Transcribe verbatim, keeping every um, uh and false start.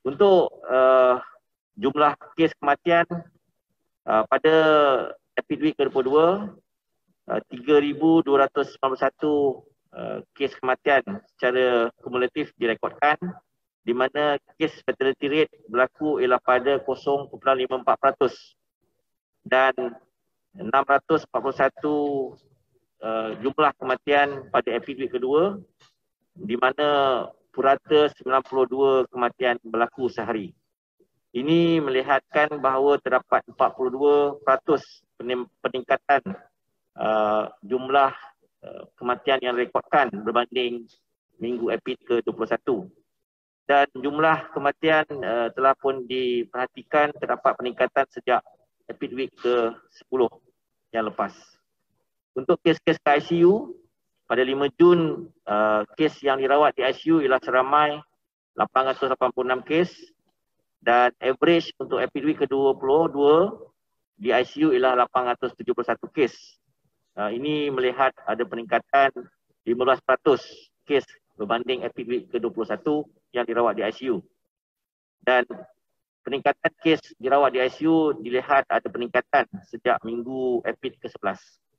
Untuk uh, jumlah kes kematian uh, pada Epic Week ke dua puluh dua, uh, tiga ribu dua ratus sembilan puluh satu uh, kes kematian secara kumulatif direkodkan, di mana kes fatality rate berlaku ialah pada kosong perpuluhan lima empat peratus dan enam ratus empat puluh satu uh, jumlah kematian pada Epic Week kedua, di mana purata sembilan puluh dua kematian berlaku sehari. Ini melihatkan bahawa terdapat empat puluh dua peratus peningkatan uh, jumlah uh, kematian yang direkodkan berbanding minggu Epic ke dua puluh satu. Dan jumlah kematian uh, telah pun diperhatikan terdapat peningkatan sejak Epic Week ke sepuluh yang lepas. Untuk kes-kes ke I C U, pada lima Jun, uh, kes yang dirawat di I C U ialah seramai lapan ratus lapan puluh enam kes dan average untuk Epic Week ke dua puluh dua di I C U ialah lapan ratus tujuh puluh satu kes. Uh, ini melihat ada peningkatan lima belas peratus kes berbanding Epic Week ke dua puluh satu yang dirawat di I C U. Dan peningkatan kes dirawat di I C U dilihat ada peningkatan sejak minggu Epic ke sebelas.